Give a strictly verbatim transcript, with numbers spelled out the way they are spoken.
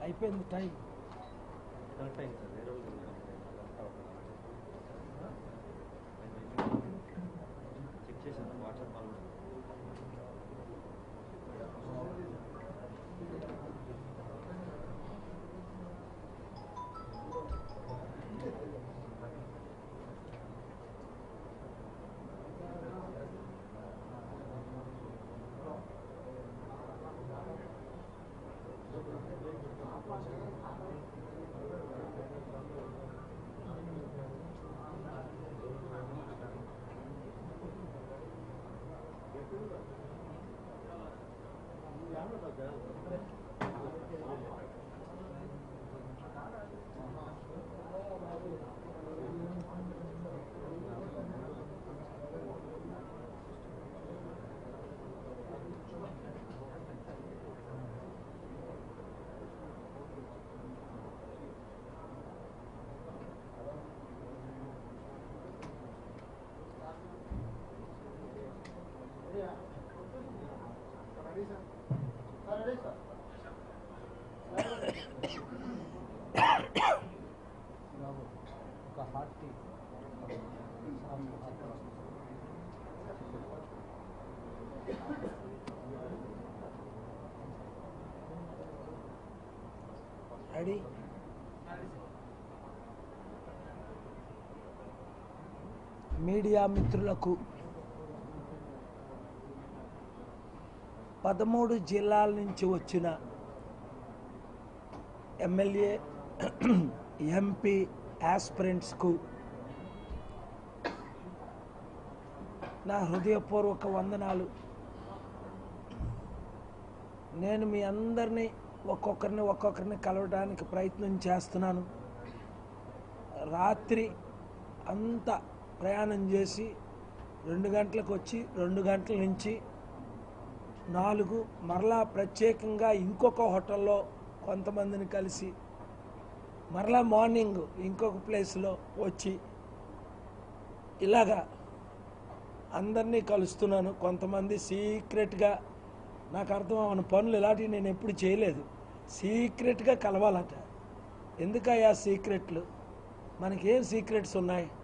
అయిపోయింది time. Check చేశాను WhatsApp call. Ready? Media మిత్రులకు పదమూడు జిల్లాల నుంచి వచ్చిన ఎమ్మెల్యే ఎంపీ యాస్పిరెంట్స్కు నా హృదయపూర్వక వందనాలు. నేను మీ అందరినీ ఒక్కొక్కరిని ఒక్కొక్కరిని కలవడానికి ప్రయత్నం చేస్తున్నాను. రాత్రి అంతా ప్రయాణం చేసి రెండు గంటలకు వచ్చి రెండు గంటల నుంచి నాలుగు మరలా ప్రత్యేకంగా ఇంకొక హోటల్లో కొంతమందిని కలిసి మరలా మార్నింగ్ ఇంకొక ప్లేస్లో వచ్చి ఇలాగా అందరినీ కలుస్తున్నాను. కొంతమంది సీక్రెట్గా, నాకు అర్థం అవన పనులు ఇలాంటివి నేను ఎప్పుడు చేయలేదు, సీక్రెట్గా కలవాలట. ఎందుకయ్యా సీక్రెట్లు? మనకేం సీక్రెట్స్ ఉన్నాయి?